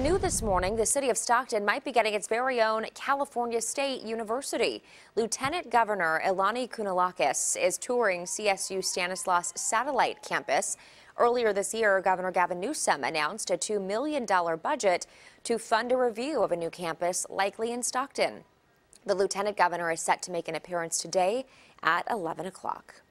New this morning, the city of Stockton might be getting its very own California State University. Lieutenant Governor Eleni Kounalakis is touring CSU Stanislaus Satellite Campus. Earlier this year, Governor Gavin Newsom announced a $2 million budget to fund a review of a new campus, likely in Stockton. The lieutenant governor is set to make an appearance today at 11 o'clock.